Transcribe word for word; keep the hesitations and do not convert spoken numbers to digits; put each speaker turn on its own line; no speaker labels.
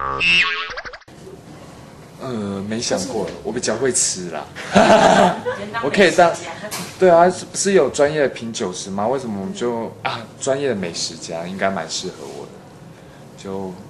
呃，没想过，我比较会吃啦。我可以当，对啊，不是有专业的品酒师吗？为什么我们就啊，专业的美食家应该蛮适合我的，就